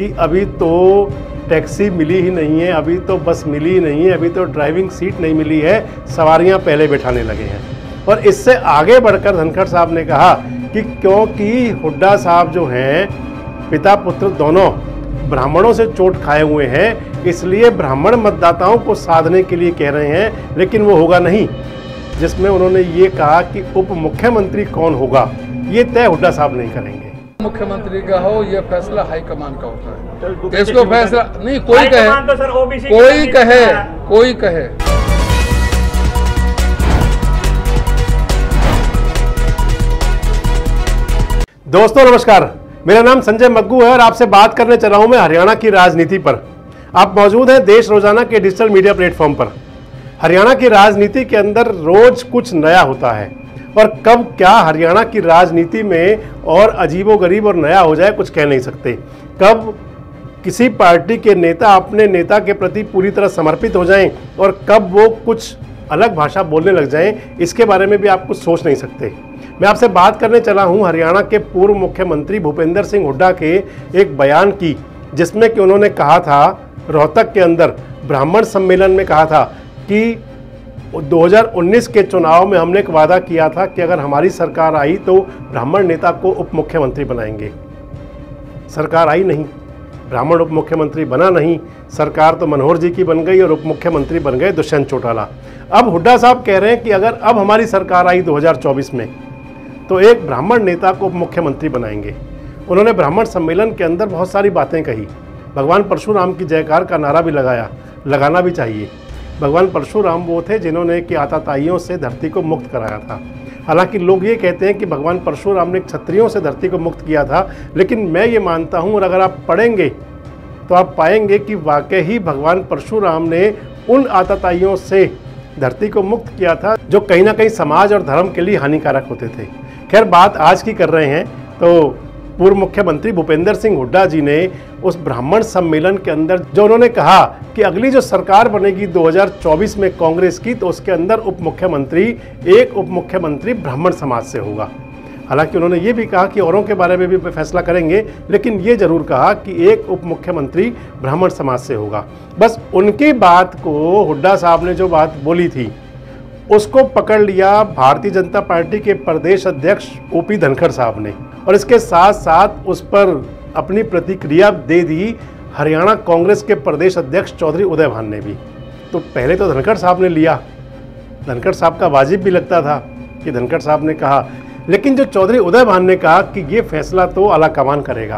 कि अभी तो टैक्सी मिली ही नहीं है, अभी तो बस मिली ही नहीं है, अभी तो ड्राइविंग सीट नहीं मिली है, सवारियां पहले बैठाने लगे हैं। और इससे आगे बढ़कर धनखड़ साहब ने कहा कि क्योंकि हुड्डा साहब जो हैं पिता पुत्र दोनों ब्राह्मणों से चोट खाए हुए हैं, इसलिए ब्राह्मण मतदाताओं को साधने के लिए कह रहे हैं, लेकिन वो होगा नहीं। जिसमें उन्होंने ये कहा कि उप मुख्यमंत्री कौन होगा ये तय हुड्डा साहब नहीं करेंगे। मुख्यमंत्री का हो यह फैसला हाईकमान का होता है। इसको फैसला नहीं कोई कहे, तो सर ओबीसी कोई कहे। दोस्तों नमस्कार, मेरा नाम संजय मग्गू है और आपसे बात करने चला हूं मैं हरियाणा की राजनीति पर। आप मौजूद हैं देश रोजाना के डिजिटल मीडिया प्लेटफॉर्म पर। हरियाणा की राजनीति के अंदर रोज कुछ नया होता है और कब क्या हरियाणा की राजनीति में और अजीबोगरीब और नया हो जाए कुछ कह नहीं सकते। कब किसी पार्टी के नेता अपने नेता के प्रति पूरी तरह समर्पित हो जाएं और कब वो कुछ अलग भाषा बोलने लग जाएं, इसके बारे में भी आप कुछ सोच नहीं सकते। मैं आपसे बात करने चला हूं हरियाणा के पूर्व मुख्यमंत्री भूपेंद्र सिंह हुड्डा के एक बयान की, जिसमें कि उन्होंने कहा था रोहतक के अंदर ब्राह्मण सम्मेलन में कहा था कि 2019 के चुनाव में हमने एक वादा किया था कि अगर हमारी सरकार आई तो ब्राह्मण नेता को उप मुख्यमंत्री बनाएंगे। सरकार आई नहीं, ब्राह्मण उप मुख्यमंत्री बना नहीं, सरकार तो मनोहर जी की बन गई और उप मुख्यमंत्री बन गए दुष्यंत चौटाला। अब हुड्डा साहब कह रहे हैं कि अगर अब हमारी सरकार आई 2024 में तो एक ब्राह्मण नेता को उप मुख्यमंत्री बनाएंगे। उन्होंने ब्राह्मण सम्मेलन के अंदर बहुत सारी बातें कही। भगवान परशुराम की जयकार का नारा भी लगाना भी चाहिए। भगवान परशुराम वो थे जिन्होंने कि आताताइयों से धरती को मुक्त कराया था। हालांकि लोग ये कहते हैं कि भगवान परशुराम ने क्षत्रियों से धरती को मुक्त किया था, लेकिन मैं ये मानता हूँ और अगर आप पढ़ेंगे तो आप पाएंगे कि वाकई ही भगवान परशुराम ने उन आताताइयों से धरती को मुक्त किया था जो कहीं ना कहीं समाज और धर्म के लिए हानिकारक होते थे। खैर, बात आज की कर रहे हैं तो पूर्व मुख्यमंत्री भूपेंद्र सिंह हुड्डा जी ने उस ब्राह्मण सम्मेलन के अंदर जो उन्होंने कहा कि अगली जो सरकार बनेगी 2024 में कांग्रेस की, तो उसके अंदर एक उप मुख्यमंत्री ब्राह्मण समाज से होगा। हालांकि उन्होंने ये भी कहा कि औरों के बारे में भी फैसला करेंगे, लेकिन ये जरूर कहा कि एक उप मुख्यमंत्री ब्राह्मण समाज से होगा। बस उनकी बात को हुड्डा साहब ने जो बात बोली थी उसको पकड़ लिया भारतीय जनता पार्टी के प्रदेश अध्यक्ष ओपी धनखड़ साहब ने, और इसके साथ साथ उस पर अपनी प्रतिक्रिया दे दी हरियाणा कांग्रेस के प्रदेश अध्यक्ष चौधरी उदय भान ने भी। तो पहले तो धनखड़ साहब ने लिया, धनखड़ साहब का वाजिब भी लगता था कि धनखड़ साहब ने कहा, लेकिन जो चौधरी उदय भान ने कहा कि ये फैसला तो आलाकमान करेगा।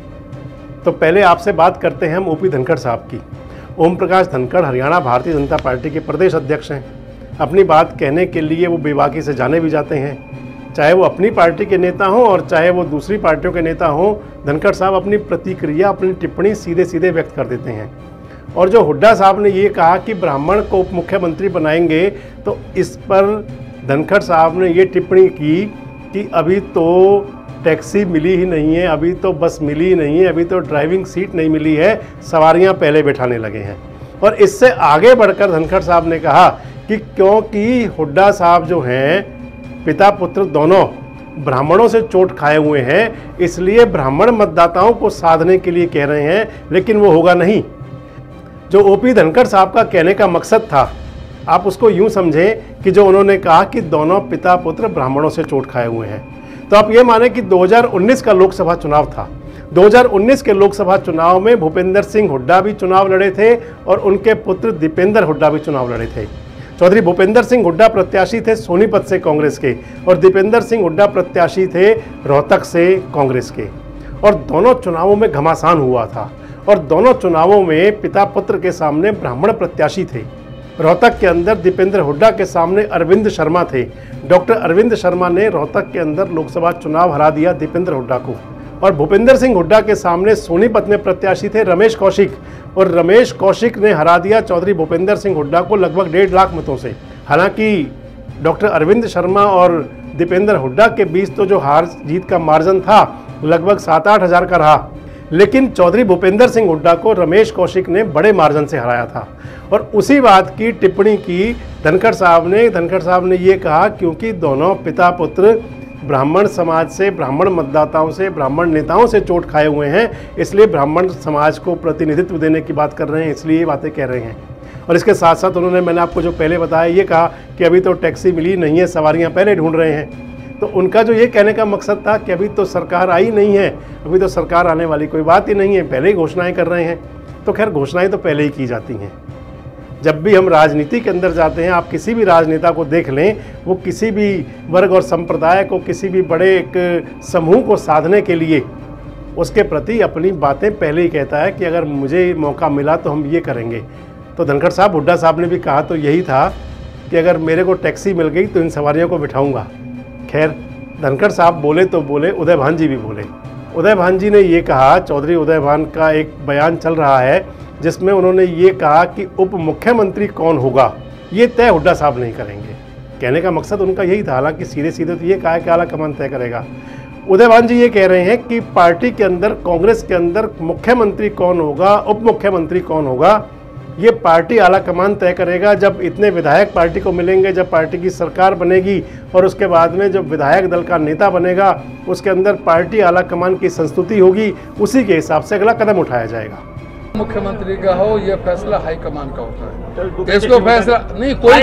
तो पहले आपसे बात करते हैं हम ओपी धनखड़ साहब की। ओम प्रकाश धनखड़ हरियाणा भारतीय जनता पार्टी के प्रदेश अध्यक्ष हैं। अपनी बात कहने के लिए वो बेबाकी से जाने भी जाते हैं, चाहे वो अपनी पार्टी के नेता हों और चाहे वो दूसरी पार्टियों के नेता हों। धनखड़ साहब अपनी प्रतिक्रिया, अपनी टिप्पणी सीधे सीधे व्यक्त कर देते हैं। और जो हुड्डा साहब ने ये कहा कि ब्राह्मण को उप मुख्यमंत्री बनाएंगे, तो इस पर धनखड़ साहब ने ये टिप्पणी की कि अभी तो टैक्सी मिली ही नहीं है, अभी तो बस मिली ही नहीं है, अभी तो ड्राइविंग सीट नहीं मिली है, सवारियां पहले बैठाने लगे हैं। और इससे आगे बढ़कर धनखड़ साहब ने कहा कि क्योंकि हुड्डा साहब जो हैं पिता पुत्र दोनों ब्राह्मणों से चोट खाए हुए हैं, इसलिए ब्राह्मण मतदाताओं को साधने के लिए कह रहे हैं, लेकिन वो होगा नहीं। जो ओपी धनखड़ साहब का कहने का मकसद था, आप उसको यूं समझें कि जो उन्होंने कहा कि दोनों पिता पुत्र ब्राह्मणों से चोट खाए हुए हैं, तो आप ये माने कि 2019 का लोकसभा चुनाव था। 2019 के लोकसभा चुनाव में भूपेंद्र सिंह हुड्डा भी चुनाव लड़े थे और उनके पुत्र दीपेंद्र हुड्डा भी चुनाव लड़े थे। चौधरी भूपेंद्र सिंह हुड्डा प्रत्याशी थे सोनीपत से कांग्रेस के, और दीपेंद्र सिंह हुड्डा प्रत्याशी थे रोहतक से कांग्रेस के। और दोनों चुनावों में घमासान हुआ था और दोनों चुनावों में पिता पुत्र के सामने ब्राह्मण प्रत्याशी थे। रोहतक के अंदर दीपेंद्र हुड्डा के सामने अरविंद शर्मा थे। डॉक्टर अरविंद शर्मा ने रोहतक के अंदर लोकसभा चुनाव हरा दिया दीपेंद्र हुड्डा को। और भूपेंद्र सिंह हुड्डा के सामने सोनीपत में प्रत्याशी थे रमेश कौशिक, और रमेश कौशिक ने हरा दिया चौधरी भूपेंद्र सिंह हुड्डा को लगभग 1.5 लाख मतों से। हालांकि डॉक्टर अरविंद शर्मा और दीपेंद्र हुड्डा के बीच तो जो हार जीत का मार्जिन था लगभग 7-8 हज़ार का रहा, लेकिन चौधरी भूपेंद्र सिंह हुड्डा को रमेश कौशिक ने बड़े मार्जिन से हराया था। और उसी बात की टिप्पणी की धनखड़ साहब ने ये कहा क्योंकि दोनों पिता पुत्र ब्राह्मण समाज से, ब्राह्मण मतदाताओं से, ब्राह्मण नेताओं से चोट खाए हुए हैं, इसलिए ब्राह्मण समाज को प्रतिनिधित्व देने की बात कर रहे हैं, इसलिए ये बातें कह रहे हैं। और इसके साथ साथ उन्होंने, मैंने आपको जो पहले बताया, ये कहा कि अभी तो टैक्सी मिली नहीं है, सवारियां पहले ढूंढ रहे हैं। तो उनका जो ये कहने का मकसद था कि अभी तो सरकार आई नहीं है, अभी तो सरकार आने वाली कोई बात ही नहीं है, पहले ही घोषणाएं कर रहे हैं। तो खैर, घोषणाएं तो पहले ही की जाती हैं। जब भी हम राजनीति के अंदर जाते हैं, आप किसी भी राजनेता को देख लें, वो किसी भी वर्ग और संप्रदाय को, किसी भी बड़े एक समूह को साधने के लिए उसके प्रति अपनी बातें पहले ही कहता है कि अगर मुझे मौका मिला तो हम ये करेंगे। तो धनखड़ साहब, हुड्डा साहब ने भी कहा तो यही था कि अगर मेरे को टैक्सी मिल गई तो इन सवारियों को बिठाऊंगा। खैर, धनखड़ साहब बोले तो बोले, उदय भान जी भी बोले। उदय भान जी ने ये कहा, चौधरी उदय भान का एक बयान चल रहा है जिसमें उन्होंने ये कहा कि उप मुख्यमंत्री कौन होगा ये तय हुड्डा साहब नहीं करेंगे। कहने का मकसद उनका यही था, हालांकि सीधे सीधे तो ये कहा है कि आला कमान तय करेगा। उदय भान जी ये कह रहे हैं कि पार्टी के अंदर, कांग्रेस के अंदर मुख्यमंत्री कौन होगा, उप मुख्यमंत्री कौन होगा, ये पार्टी आला कमान तय करेगा। जब इतने विधायक पार्टी को मिलेंगे, जब पार्टी की सरकार बनेगी और उसके बाद में जब विधायक दल का नेता बनेगा, उसके अंदर पार्टी आला कमान की संस्तुति होगी, उसी के हिसाब से अगला कदम उठाया जाएगा। मुख्यमंत्री का हो, यह फैसला हाईकमान का होता है। इसको फैसला नहीं, कोई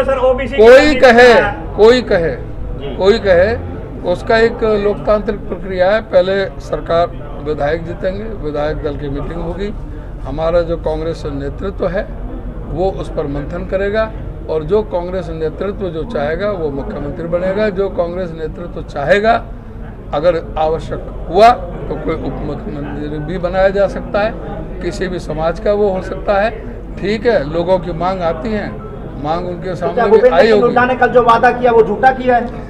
कहे, उसका एक लोकतांत्रिक प्रक्रिया है। पहले सरकार, विधायक जीतेंगे, विधायक दल की मीटिंग होगी, हमारा जो कांग्रेस नेतृत्व है वो उस पर मंथन करेगा, और जो कांग्रेस नेतृत्व जो चाहेगा वो मुख्यमंत्री बनेगा। जो कांग्रेस नेतृत्व चाहेगा, अगर आवश्यक हुआ तो कोई उप मुख्यमंत्री भी बनाया जा सकता है, किसी भी समाज का वो हो सकता है। ठीक है, लोगों की मांग आती है, मांग उनके सामने भी आई होगी। ने कल जो वादा किया वो झूठा किया है?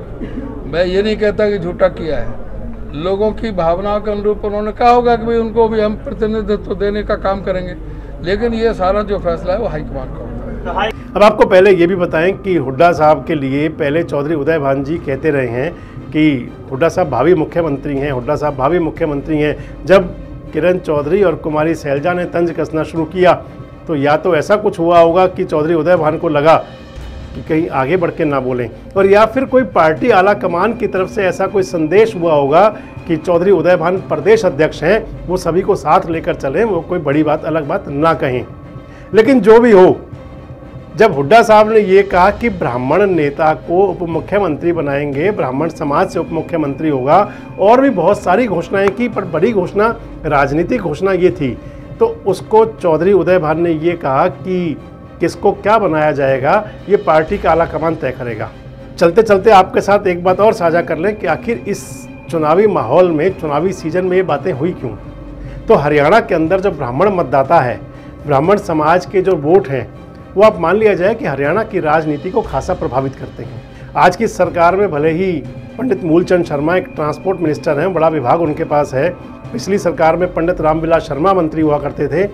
मैं ये नहीं कहता कि झूठा किया है, लोगों की भावनाओं के अनुरूप उन्होंने कहा होगा कि भाई उनको भी हम प्रतिनिधित्व देने का काम करेंगे, लेकिन ये सारा जो फैसला है वो हाईकमान का होता है। अब आपको पहले ये भी बताएं कि हुड्डा साहब के लिए पहले चौधरी उदय भान जी कहते रहे हैं कि हुड्डा साहब भावी मुख्यमंत्री हैं, हुड्डा साहब भावी मुख्यमंत्री हैं। जब किरण चौधरी और कुमारी सैलजा ने तंज कसना शुरू किया तो या तो ऐसा कुछ हुआ होगा कि चौधरी उदय भान को लगा कि कहीं आगे बढ़ के ना बोलें, और या फिर कोई पार्टी आला कमान की तरफ से ऐसा कोई संदेश हुआ होगा कि चौधरी उदय भान प्रदेश अध्यक्ष हैं, वो सभी को साथ लेकर चलें, वो कोई बड़ी बात, अलग बात ना कहें। लेकिन जो भी हो, जब हुड्डा साहब ने ये कहा कि ब्राह्मण नेता को उप मुख्यमंत्री बनाएंगे, ब्राह्मण समाज से उप मुख्यमंत्री होगा, और भी बहुत सारी घोषणाएं की, पर बड़ी घोषणा, राजनीतिक घोषणा ये थी, तो उसको चौधरी उदय भान ने ये कहा कि किसको क्या बनाया जाएगा ये पार्टी का आला कमान तय करेगा। चलते चलते आपके साथ एक बात और साझा कर लें कि आखिर इस चुनावी माहौल में, चुनावी सीजन में ये बातें हुई क्यों। तो हरियाणा के अंदर जो ब्राह्मण मतदाता है, ब्राह्मण समाज के जो वोट हैं, वो आप मान लिया जाए कि हरियाणा की राजनीति को खासा प्रभावित करते हैं। आज की सरकार में भले ही पंडित मूलचंद शर्मा एक ट्रांसपोर्ट मिनिस्टर हैं, बड़ा विभाग उनके पास है, पिछली सरकार में पंडित रामविलास शर्मा मंत्री हुआ करते थे,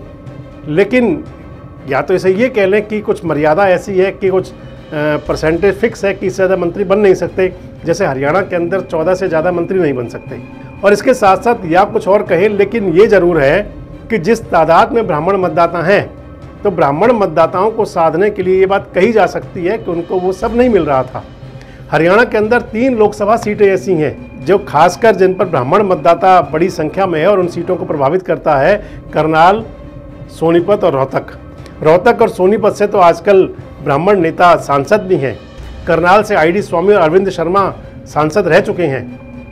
लेकिन या तो इसे ये कह लें कि कुछ मर्यादा ऐसी है कि कुछ परसेंटेज फिक्स है कि इससे ज़्यादा मंत्री बन नहीं सकते, जैसे हरियाणा के अंदर 14 से ज़्यादा मंत्री नहीं बन सकते। और इसके साथ साथ या कुछ और कहें, लेकिन ये ज़रूर है कि जिस तादाद में ब्राह्मण मतदाता हैं, तो ब्राह्मण मतदाताओं को साधने के लिए ये बात कही जा सकती है कि उनको वो सब नहीं मिल रहा था। हरियाणा के अंदर 3 लोकसभा सीटें ऐसी हैं जो खासकर जिन पर ब्राह्मण मतदाता बड़ी संख्या में है और उन सीटों को प्रभावित करता है, करनाल, सोनीपत और रोहतक और सोनीपत से तो आजकल ब्राह्मण नेता सांसद भी हैं। करनाल से ID स्वामी और अरविंद शर्मा सांसद रह चुके हैं,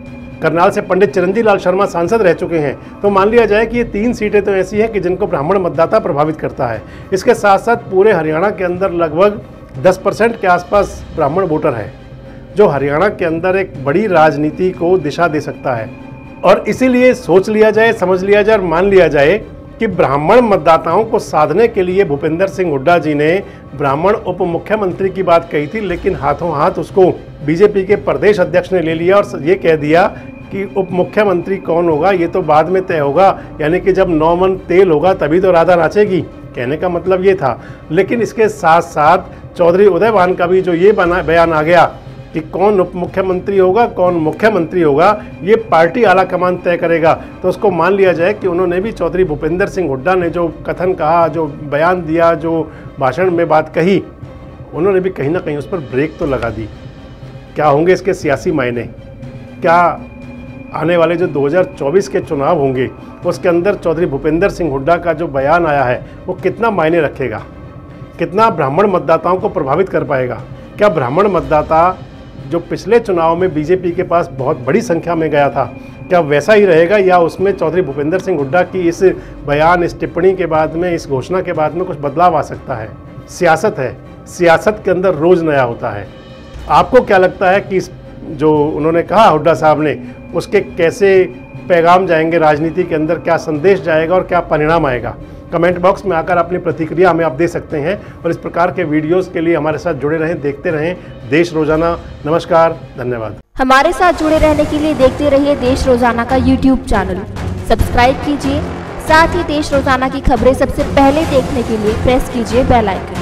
करनाल से पंडित चिरंजी लाल शर्मा सांसद रह चुके हैं। तो मान लिया जाए कि ये 3 सीटें तो ऐसी हैं कि जिनको ब्राह्मण मतदाता प्रभावित करता है। इसके साथ साथ पूरे हरियाणा के अंदर लगभग 10% के आसपास ब्राह्मण वोटर है, जो हरियाणा के अंदर एक बड़ी राजनीति को दिशा दे सकता है। और इसीलिए सोच लिया जाए, समझ लिया जाए और मान लिया जाए कि ब्राह्मण मतदाताओं को साधने के लिए भूपेंद्र सिंह हुड्डा जी ने ब्राह्मण उप मुख्यमंत्री की बात कही थी, लेकिन हाथों हाथ उसको बीजेपी के प्रदेश अध्यक्ष ने ले लिया और ये कह दिया कि उप मुख्यमंत्री कौन होगा ये तो बाद में तय होगा, यानी कि जब 9 मन तेल होगा तभी तो राधा नाचेगी, कहने का मतलब ये था। लेकिन इसके साथ साथ चौधरी उदय भान का भी जो ये बयान आ गया कि कौन उप मुख्यमंत्री होगा, कौन मुख्यमंत्री होगा, ये पार्टी आला कमान तय करेगा। तो उसको मान लिया जाए कि उन्होंने भी चौधरी भूपेंद्र सिंह हुड्डा ने जो कथन कहा, जो बयान दिया, जो भाषण में बात कही, उन्होंने भी कहीं ना कहीं उस पर ब्रेक तो लगा दी। क्या होंगे इसके सियासी मायने? क्या आने वाले जो 2024 के चुनाव होंगे उसके अंदर चौधरी भूपेंद्र सिंह हुड्डा का जो बयान आया है वो कितना मायने रखेगा? कितना ब्राह्मण मतदाताओं को प्रभावित कर पाएगा? क्या ब्राह्मण मतदाता जो पिछले चुनाव में बीजेपी के पास बहुत बड़ी संख्या में गया था, क्या वैसा ही रहेगा या उसमें चौधरी भूपेंद्र सिंह हुड्डा की इस बयान, इस टिप्पणी के बाद में, इस घोषणा के बाद में कुछ बदलाव आ सकता है? सियासत है, सियासत के अंदर रोज़ नया होता है। आपको क्या लगता है कि इस जो उन्होंने कहा हुड्डा साहब ने, उसके कैसे पैगाम जाएंगे राजनीति के अंदर, क्या संदेश जाएगा और क्या परिणाम आएगा? कमेंट बॉक्स में आकर अपनी प्रतिक्रिया हमें आप दे सकते हैं और इस प्रकार के वीडियोस के लिए हमारे साथ जुड़े रहें, देखते रहें देश रोजाना। नमस्कार, धन्यवाद। हमारे साथ जुड़े रहने के लिए देखते रहिए देश रोजाना का यूट्यूब चैनल, सब्सक्राइब कीजिए। साथ ही देश रोजाना की खबरें सबसे पहले देखने के लिए प्रेस कीजिए बेल आइकन।